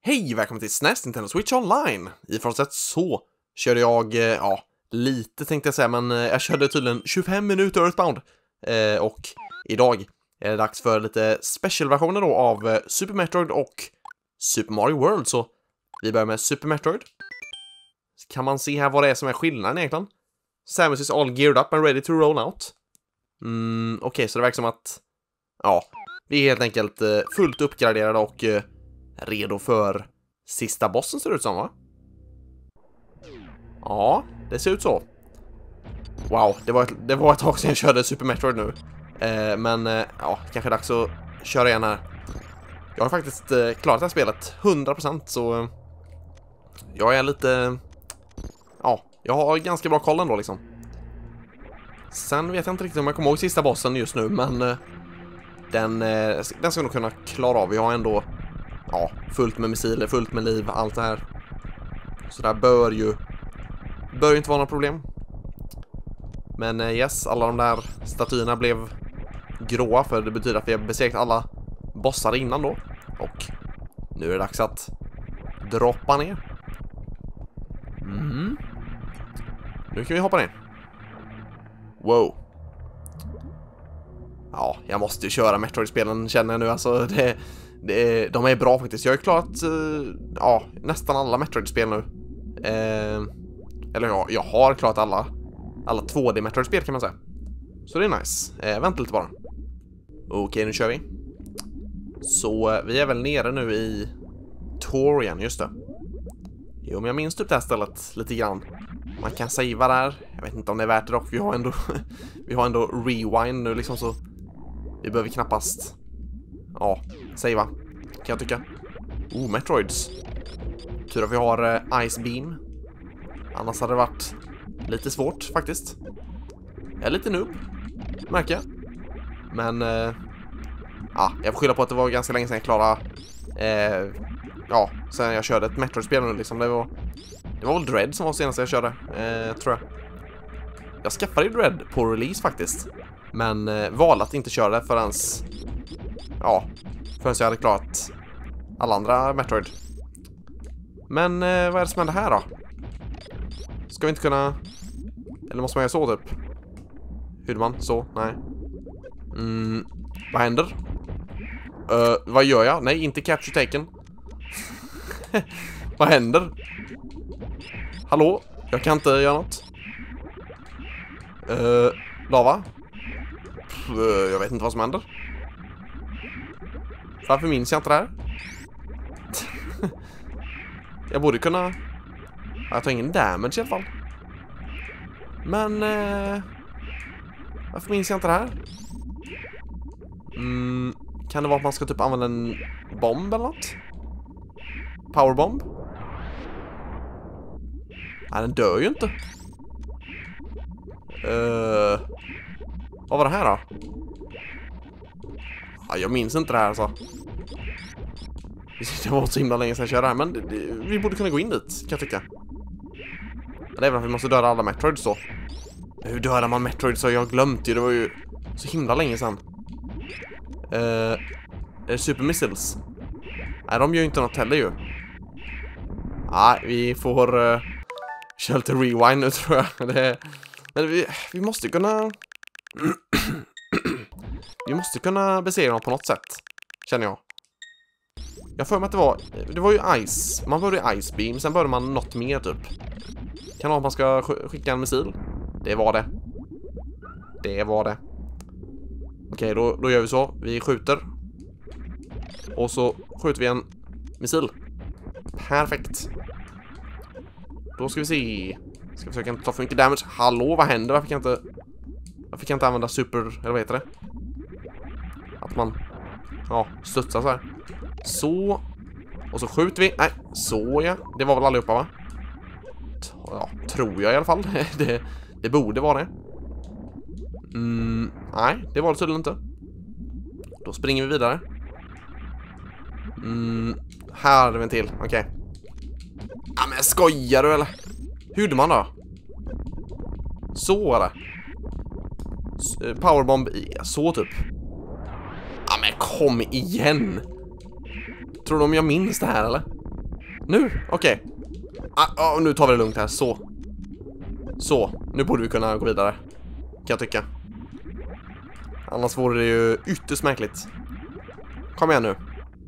Hej, välkommen till SNES Nintendo Switch Online! I förstått så körde jag, lite tänkte jag säga, men jag körde tydligen 25 minuter Earthbound. Och idag är det dags för lite specialversioner då av Super Metroid och Super Mario World. Så vi börjar med Super Metroid. Så kan man se här vad det är som är skillnaden egentligen. Samus is all geared up and ready to roll out. Okej, så det verkar som att, vi är helt enkelt fullt uppgraderade och redo för sista bossen, ser det ut som, va? Ja, det ser ut så. Wow, det var ett tag sedan jag körde Super Metroid nu. Men kanske dags att köra igen här. Jag har faktiskt klarat det här spelet 100%, så jag är lite... jag har ganska bra koll ändå liksom. Sen vet jag inte riktigt om jag kommer ihåg sista bossen just nu, men den ska nog kunna klara av. Vi har ändå fullt med missiler, fullt med liv, allt det här. Så där bör ju inte vara några problem. Men yes, alla de där statyerna blev gråa, för det betyder att vi har besegrat alla bossar innan då. Och nu är det dags att droppa ner. Nu kan vi hoppa ner. Wow. Ja, jag måste ju köra Metroid-spelen, känner jag nu. Alltså, de är bra faktiskt. Jag har klarat nästan alla Metroid-spel nu. Eller jag har klarat alla 2D Metroid-spel, kan man säga. Så det är nice. Vänta lite bara. Okej, nu kör vi. Så vi är väl nere nu i Torian, just det. Jo, men jag minns typ det här stället lite grann. Man kan savea där. Jag vet inte om det är värt det dock. Vi har ändå rewind nu liksom, så vi behöver knappast savea, kan jag tycka. Metroids. Tur att vi har Ice Beam. Annars hade det varit lite svårt faktiskt. Jag är lite noob, märker jag. Men jag får skylla på att det var ganska länge sedan jag klarade sen jag körde ett Metroid-spel nu liksom. Det var väl Dread som var senast jag körde, tror jag. Jag skaffade ju Dread på release faktiskt, men valde att inte köra det förrän jag hade klarat alla andra Metroid. Men vad är det som händer här då? Ska vi inte kunna... Eller måste man göra så typ? Hur man? Så? Nej. Vad händer? Vad gör jag? Nej, inte capture taken. Vad händer? Hallå? Jag kan inte göra något. Lava? Jag vet inte vad som händer. Varför minns jag inte det här? Jag borde kunna... Jag tar ingen damage i alla fall. Men... varför minns jag inte det här? Kan det vara att man ska typ använda en bomb eller något? Powerbomb? Nej, den dör ju inte. Vad var det här då? Jag minns inte det här alltså. Det var så himla länge sedan jag körde det här, men vi borde kunna gå in dit, kan jag tycka. Det är väl att vi måste döda alla Metroids då. Hur dödar man Metroid, så jag glömt ju. Det var ju så himla länge sedan. Super Missiles. Nej, de gör ju inte något heller ju. Nej, vi får köra lite rewind nu, tror jag. Men vi måste kunna... vi måste kunna besegra dem på något sätt, känner jag. Jag får mig att det var ju Ice. Man började Ice Beam, sen började man något mer typ. Kan det vara att man ska skicka en missil? Det var det. Det var det. Okej, då gör vi så. Vi skjuter. Och så skjuter vi en missil. Perfekt. Då ska vi se. Ska försöka inte ta för mycket damage. Hallå, vad händer? Varför kan jag inte använda super... Eller vad heter det? Att man... studsar så här. Så. Och så skjuter vi. Nej, så ja. Det var väl allihopa, va? Tror jag i alla fall. Det borde vara det. Nej, det var det tydligen inte. Då springer vi vidare. Här hade vi en till, okej. Men skojar du eller? Hur gjorde man då? Så eller? Powerbomb så typ. Men kom igen. Tror du om jag minns det här eller? Nu, okej. Nu tar vi det lugnt här, så, nu borde vi kunna gå vidare. Kan jag tycka. Annars vore det ju ytterst märkligt. Kom igen nu.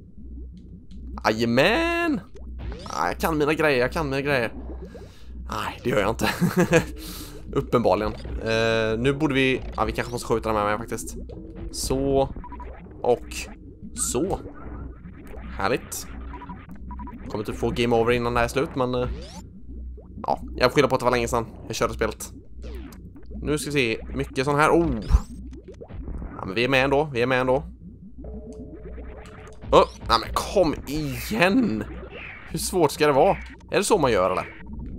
Jajamän. Jag kan mina grejer. Nej, det gör jag inte. Uppenbarligen. Nu borde vi... vi kanske måste skjuta den med faktiskt. Så. Och så. Härligt. Kommer typ få game over innan det här är slut, men... jag får skilja på att det var länge sedan jag körde spelet. Nu ska vi se. Mycket sån här. Men vi är med ändå. Nej men kom igen. Hur svårt ska det vara? Är det så man gör eller?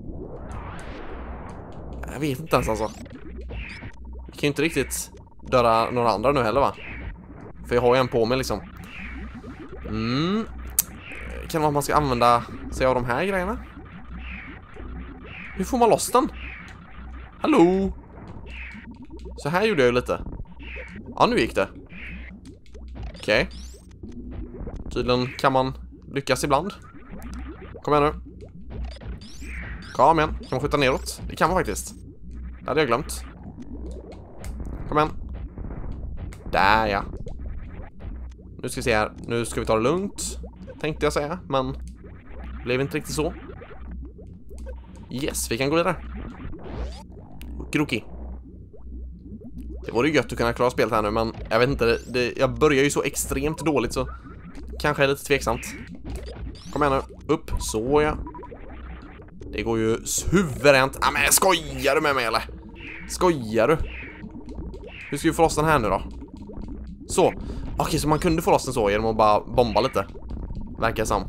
Jag vet inte ens alltså. Vi kan ju inte riktigt döda några andra nu heller, va? För jag har ju en på mig liksom. Kan det vara att man ska använda sig av de här grejerna? Hur får man loss den? Hallå? Så här gjorde jag ju lite. Ja, nu gick det. Okej. Tydligen kan man lyckas ibland. Kom igen nu. Kom igen. Kan man skjuta neråt? Det kan man faktiskt. Det hade jag glömt. Kom igen. Där ja. Nu ska vi se här. Nu ska vi ta det lugnt. Tänkte jag säga. Men blev inte riktigt så. Yes, vi kan gå vidare. Kroki. Det vore ju gött att kunna klara spelet här nu. Men jag vet inte. Jag börjar ju så extremt dåligt så kanske är lite tveksamt. Kom igen nu. Upp. Så ja. Det går ju suveränt. Men skojar du med mig eller? Skojar du? Hur ska vi få loss den här nu då? Så. Okej, så man kunde få loss den så genom att bara bomba lite. Verkar som.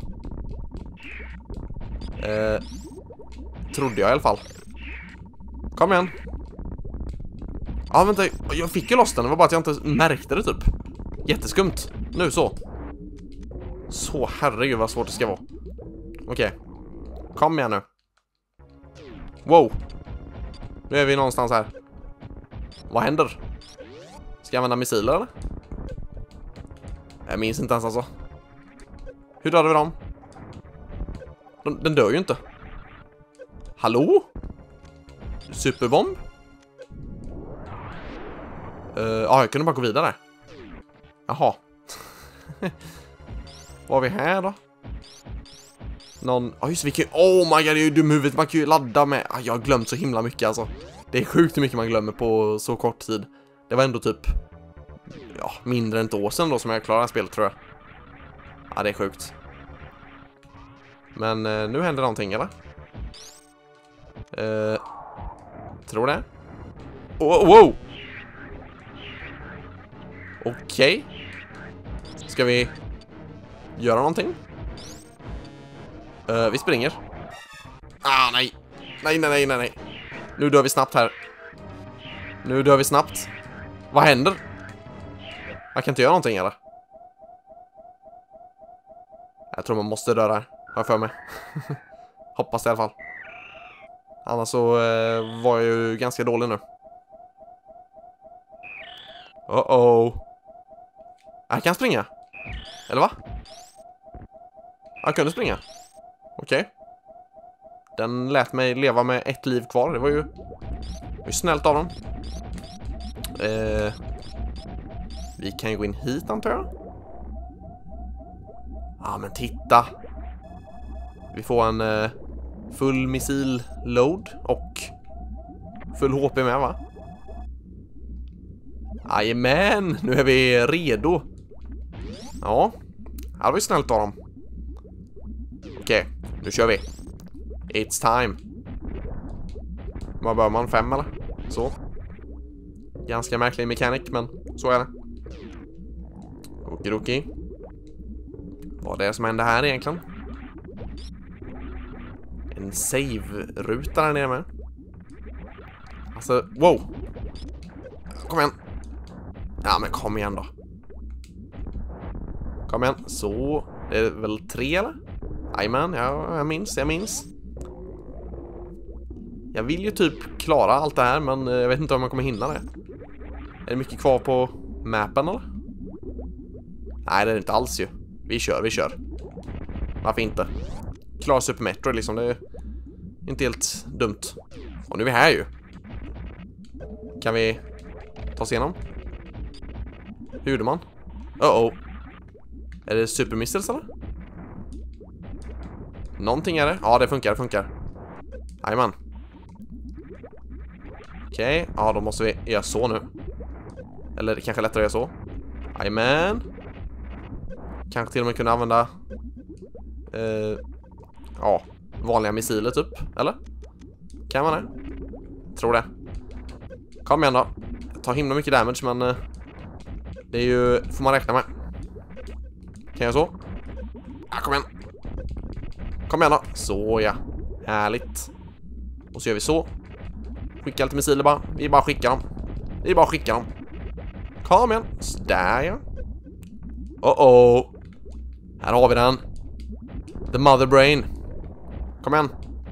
Trodde jag i alla fall. Kom igen. Vänta. Jag fick ju loss den. Det var bara att jag inte märkte det typ. Jätteskumt. Nu så. Så herregud vad svårt det ska vara. Okej. Kom igen nu. Wow. Nu är vi någonstans här. Vad händer? Ska jag använda missiler eller? Jag minns inte ens alltså. Hur dödar vi dem? Den dör ju inte. Hallå? Superbomb? Jag kunde bara gå vidare. Jaha. Vad har vi här då? Just vi kan ju... Oh my god, det är ju dum huvudet. Man kan ju ladda med... jag har glömt så himla mycket alltså. Det är sjukt hur mycket man glömmer på så kort tid. Det var ändå typ... mindre än ett år sedan då som jag klarade spelet tror jag. Det är sjukt. Men nu händer någonting eller? Tror det. Wow! Okej. Ska vi göra någonting? Vi springer. Nej. Nej. Nu dör vi snabbt här. Vad händer? Jag kan inte göra någonting eller? Jag tror man måste dö där. Har jag för mig. Hoppas det i alla fall. Annars så var jag ju ganska dålig nu. Jag kan springa. Eller va? Jag kunde springa. Okej. Den lät mig leva med ett liv kvar. Det var ju snällt av dem. Vi kan ju gå in hit antar jag. Men titta. Vi får en full missil load och full HP med va? Jajamän, nu är vi redo. Ja, det var ju snällt av dem. Okej, nu kör vi. It's time. Vad bör man? 5 eller? Så. Ganska märklig mekanik, men så är det. Okej. Vad är det som händer här egentligen? En save-ruta där nere med. Alltså, wow. Kom igen. Men kom igen då. Kom igen. Så, det är väl 3 eller? Jajamän, jag minns. Jag vill ju typ klara allt det här, men jag vet inte om man kommer hinna det. Är det mycket kvar på mappen eller? Nej, det är det inte alls ju. Vi kör. Varför inte? klara Super Metroid liksom. Det är inte helt dumt. Och nu är vi här ju. Kan vi ta oss igenom? Hur gjorde man? Är det Super Missiles eller? Någonting är det. Ja, det funkar. Jajamän. Okej, ja då måste vi göra så nu. Eller det kanske är lättare att göra så. Jajamän. Kanske till och med kunna använda vanliga missiler typ, eller? Kan man det? Tror det. Kom igen då. Tar himla mycket damage, men det är ju, får man räkna med. Kan jag så? Ja, kom igen. Kom igen då. Så ja. Härligt. Och så gör vi så. Skicka lite missiler bara. Vi bara skickar dem. Kom igen. Där ja. Här har vi den. The Mother Brain. Kom igen.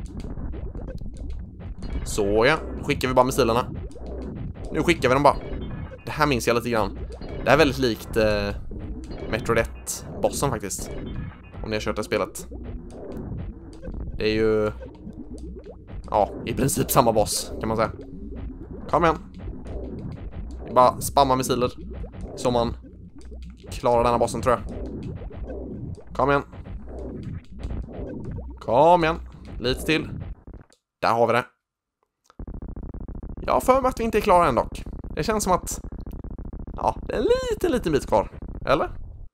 Så ja. Då skickar vi bara missilerna. Nu skickar vi dem bara. Det här minns jag lite grann. Det är väldigt likt Metroid 1-bossen faktiskt. Om ni har kört det spelet. Det är ju... Ja, i princip samma boss kan man säga. Kom igen. Bara spamma missiler. Så man klarar denna bossen tror jag. Kom igen. Lite till. Där har vi det. Jag har för mig att vi inte är klara än dock. Det känns som att... Ja, det är en liten bit kvar. Eller?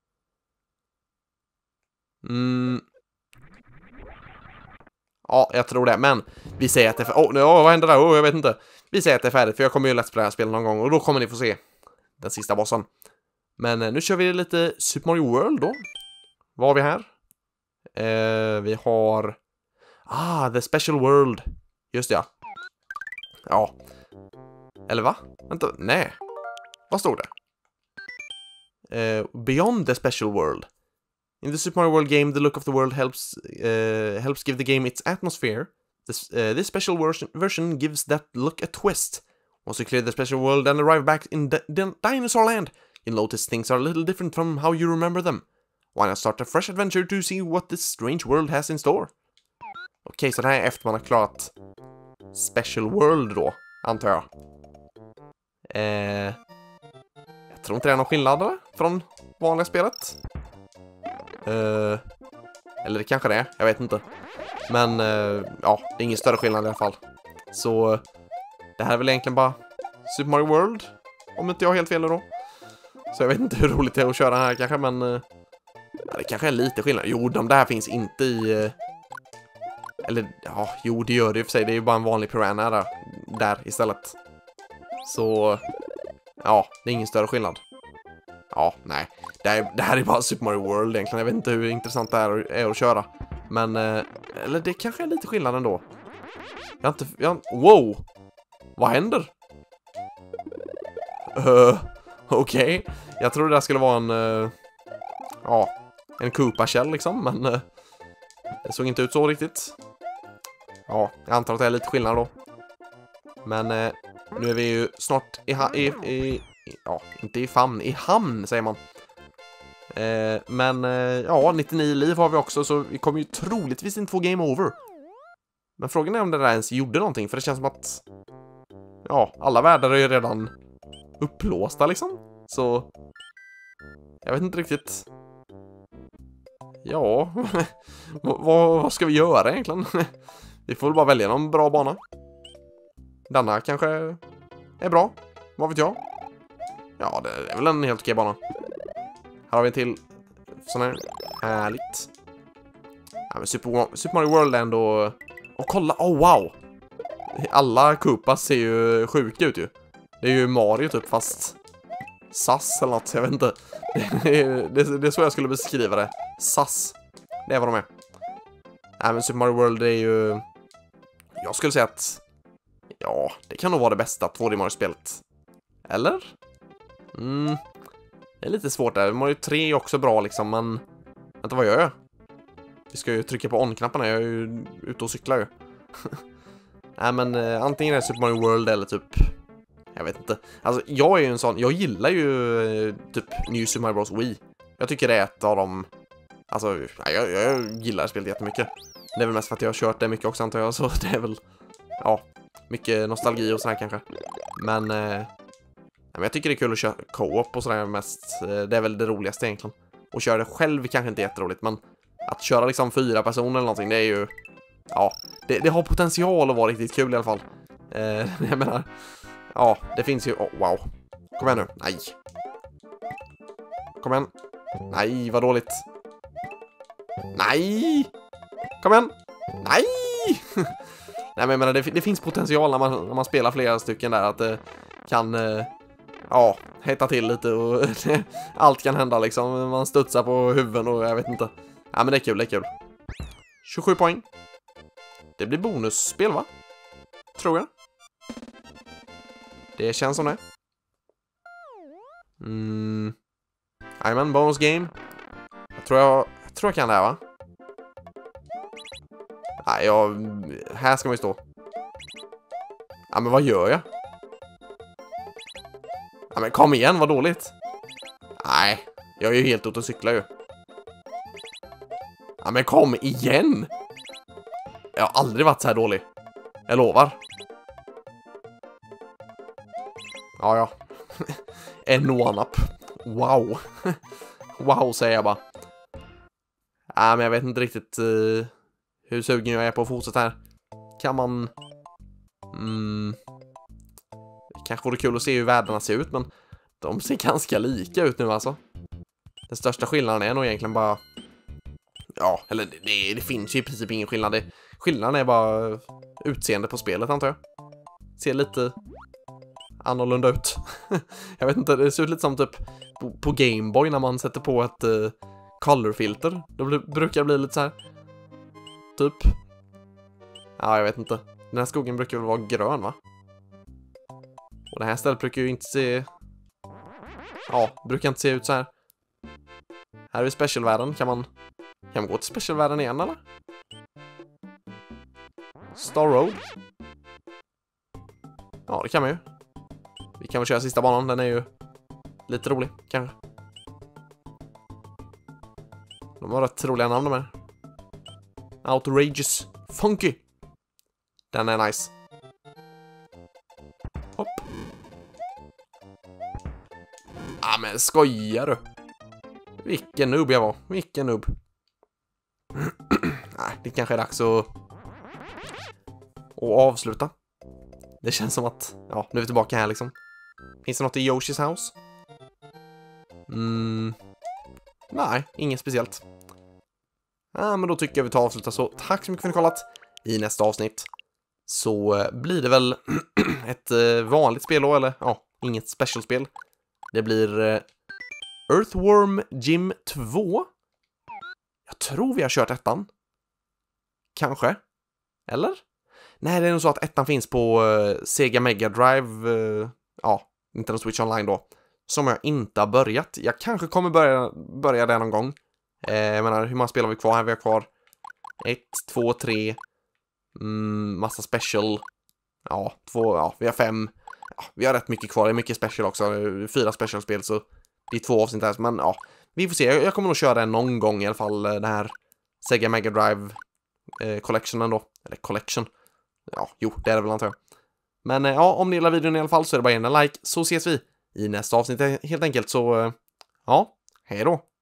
Ja, jag tror det. Men vi säger att det är färdigt. Vad händer där? Jag vet inte. Vi säger att det är färdigt, för jag kommer ju Let's Play spela någon gång. Och då kommer ni få se den sista bossen. Men nu kör vi lite Super Mario World då. Vad har vi här? Vi har... The Special World. Just det, ja. Ja. Eller va? Vänta, nej. Vad stod det? Beyond the Special World. In the Super Mario World game, the look of the world helps give the game its atmosphere. This special version gives that look a twist. Once you clear the special world and arrive back in Dinosaur Land, you'll notice things are a little different from how you remember them. Why not start a fresh adventure to see what this strange world has in store? Okej, så det här är efter man har klarat Special World då, antar jag. Jag tror inte det är någon skillnad då, från vanliga spelet. Eller det kanske det är, jag vet inte. Men ja, det är ingen större skillnad i alla fall. Så det här är väl egentligen bara Super Mario World, om inte jag har helt fel då. Så jag vet inte hur roligt det är att köra här kanske, men ja, det kanske är lite skillnad. Jo, de där finns inte i... Eller, ja, jo, det gör det i och för sig. Det är ju bara en vanlig piranha där istället. Så, ja, det är ingen större skillnad. Ja, nej. Det här är bara Super Mario World egentligen. Jag vet inte hur intressant det är att köra. Men, eller det kanske är lite skillnad ändå. Wow! Vad händer? Okej. Jag trodde det skulle vara en Koopa Shell liksom, men det såg inte ut så riktigt. Ja, jag antar att det är lite skillnad då. Men nu är vi ju snart inte i famn, i hamn säger man. Men ja, 99 liv har vi också, så vi kommer ju troligtvis inte få game over. Men frågan är om det där ens gjorde någonting, för det känns som att ja, alla världar är ju redan upplåsta liksom. Så jag vet inte riktigt. Ja, vad ska vi göra egentligen? Vi får väl bara välja någon bra bana. Denna kanske är bra, vad vet jag. Ja, det är väl en helt okej bana. Här har vi en till sån här. Härligt. Ja, men Super Mario World är ändå... Och kolla, wow! Alla Koopas ser ju sjuka ut ju. Det är ju Mario typ, fast SAS eller något, jag vet inte. Det är så jag skulle beskriva det. SAS. Det är vad de är. Nej, men Super Mario World är ju... Jag skulle säga att... Ja, det kan nog vara det bästa 2D Mario-spelet. Eller? Det är lite svårt där. Mario 3 är också bra liksom, men... Vänta, vad gör jag? Vi ska ju trycka på on-knapparna, jag är ju ute och cyklar ju. Nej, men antingen är det Super Mario World eller typ... Jag vet inte. Alltså, jag är ju en sån... Jag gillar ju typ New Super Mario Bros. Wii. Jag tycker det är ett av dem... Alltså, jag gillar spelet jättemycket. Det är väl mest för att jag har kört det mycket också antar jag, så det är väl, ja, mycket nostalgi och sådär kanske. Men jag tycker det är kul att köra co-op och sådär mest. Det är väl det roligaste egentligen. Och köra det själv kanske inte är jätteroligt, men att köra liksom 4 personer eller någonting, det är ju, ja, det har potential att vara riktigt kul i alla fall. Jag menar, ja, det finns ju, wow. Kom igen nu, nej. Kom igen. Nej, vad dåligt. Nej! Kom igen! Nej! Nej, men jag menar, det finns potential när man spelar flera stycken där, att det kan, ja, hetta till lite och allt kan hända liksom. Man studsar på huvuden och jag vet inte. Ja, men det är kul, det är kul. 27 poäng. Det blir bonusspel, va? Tror jag. Det känns som det. Jajamän, bonus game. Jag tror jag kan det här, va? Nej, här ska man ju stå. Ja, men vad gör jag? Ja, men kom igen, vad dåligt. Nej, jag är ju helt ute och cyklar ju. Ja, men kom igen. Jag har aldrig varit så här dålig. Jag lovar. Ja. En one-up. Wow. Wow, säger jag bara. Ja, men jag vet inte riktigt hur sugen jag är på att fortsätta här. Kan man... Det kanske vore kul att se hur världarna ser ut, men de ser ganska lika ut nu alltså. Den största skillnaden är nog egentligen bara... Ja, eller det finns ju i princip ingen skillnad. Skillnaden är bara utseende på spelet, antar jag. Ser lite annorlunda ut. Jag vet inte, det ser ut lite som typ på Game Boy när man sätter på ett colorfilter. Då brukar det bli lite så här. Typ. Ja, jag vet inte. Den här skogen brukar väl vara grön, va? Och det här stället brukar ju inte se... Ja, brukar inte se ut så här. Här är vi specialvärlden. Kan man gå till specialvärlden igen, eller? Star Road. Ja, det kan man ju. Vi kan väl köra sista banan. Den är ju lite rolig, kanske. De har rätt roliga namn de här. Outrageous Funky. Den är nice. Hopp. Ah, men skojar du? Vilken noob jag var. Vilken noob. Nej, det kanske är dags att avsluta. Det känns som att, ja, nu är vi tillbaka här liksom. Finns det något i Yoshi's House? Nej, inget speciellt. Ja, men då tycker jag vi tar och avslutar så. Tack så mycket för att ni kollat. I nästa avsnitt så blir det väl ett vanligt spel då, eller ja, inget specialspel. Det blir Earthworm Jim 2. Jag tror vi har kört ettan. Kanske. Eller? Nej, det är nog så att ettan finns på Sega Mega Drive. Ja, Nintendo Switch Online då. Som jag inte har börjat. Jag kanske kommer börja det någon gång. Jag menar, hur många spel har vi kvar här? Vi har kvar 1, 2, 3. Massa special. Ja, 2, ja, vi har 5. Ja, vi har rätt mycket kvar. Det är mycket special också. 4 specialspel, så det är 2 avsnitt här. Men ja, vi får se. Jag kommer nog köra den någon gång i alla fall. Den här Sega Mega Drive collectionen då. Eller collection. Ja, jo, det är det väl antar jag. Men ja, om ni gillar videon i alla fall så är det bara en like. Så ses vi i nästa avsnitt helt enkelt. Så ja, hej då.